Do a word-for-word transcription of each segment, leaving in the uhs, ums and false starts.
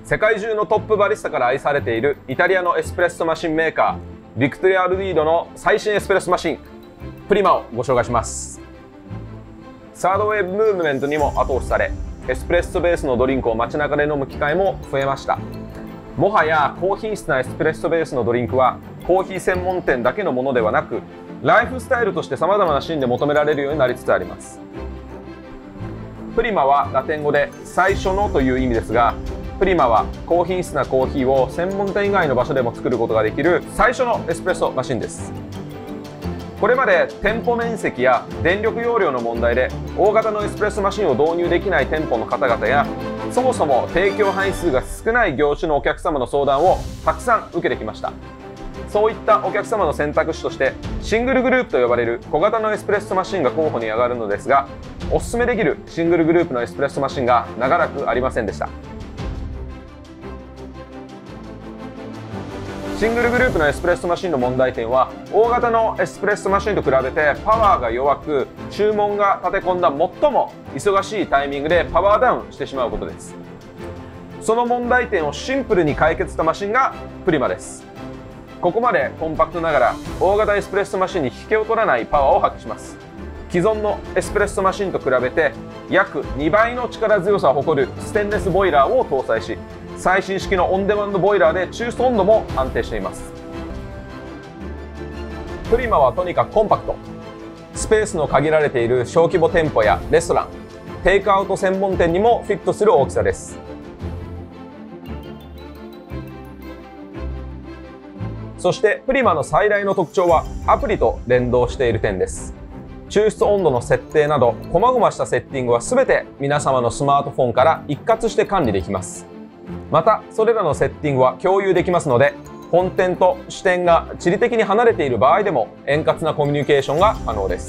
世界中のトップバリスタから愛されているイタリアのエスプレッソマシンメーカービクトリア・ルディードの最新エスプレッソマシンプリマをご紹介します。サードウェーブムーブメントにも後押しされ、エスプレッソベースのドリンクを街中で飲む機会も増えました。もはや高品質なエスプレッソベースのドリンクはコーヒー専門店だけのものではなく、ライフスタイルとしてさまざまなシーンで求められるようになりつつあります。プリマはラテン語で最初のという意味ですが、プリマは高品質なコーヒーを専門店以外の場所でも作ることができる最初のエスプレッソマシンです。これまで店舗面積や電力容量の問題で大型のエスプレッソマシンを導入できない店舗の方々や、そもそも提供範囲数が少ない業種のお客様の相談をたくさん受けてきました。そういったお客様の選択肢としてシングルグループと呼ばれる小型のエスプレッソマシンが候補に上がるのですが、おすすめできるシングルグループのエスプレッソマシンが長らくありませんでした。シングルグループのエスプレッソマシンの問題点は、大型のエスプレッソマシンと比べてパワーが弱く、注文が立て込んだ最も忙しいタイミングでパワーダウンしてしまうことです。その問題点をシンプルに解決したマシンがプリマです。ここまでコンパクトながら大型エスプレッソマシンに引けを取らないパワーを発揮します。既存のエスプレッソマシンと比べて約にばいの力強さを誇るステンレスボイラーを搭載し、最新式のオンデマンドボイラーで中層温度も安定しています。プリマはとにかくコンパクト。スペースの限られている小規模店舗やレストラン、テイクアウト専門店にもフィットする大きさです。そしてプリマの最大の特徴はアプリと連動している点です。抽出温度の設定など細々したセッティングは全て皆様のスマートフォンから一括して管理できます。またそれらのセッティングは共有できますので、本店と支店が地理的に離れている場合でも円滑なコミュニケーションが可能です。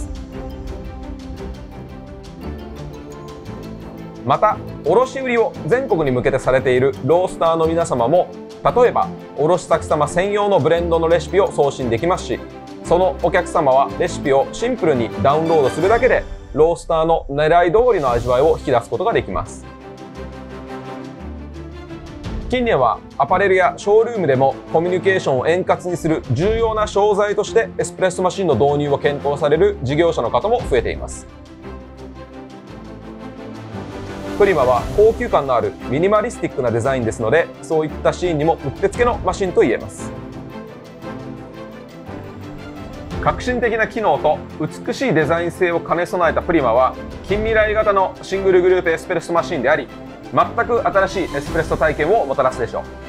また卸売を全国に向けてされているロースターの皆様も、例えば卸先様専用のブレンドのレシピを送信できますし、そのお客様はレシピをシンプルにダウンロードするだけでロースターの狙い通りの味わいを引き出すことができます。近年はアパレルやショールームでもコミュニケーションを円滑にする重要な商材としてエスプレッソマシンの導入を検討される事業者の方も増えています。プリマは高級感のあるミニマリスティックなデザインですので、そういったシーンにもうってつけのマシンと言えます。革新的な機能と美しいデザイン性を兼ね備えたプリマは、近未来型のシングルグループエスプレッソマシンであり、全く新しいエスプレッソ体験をもたらすでしょう。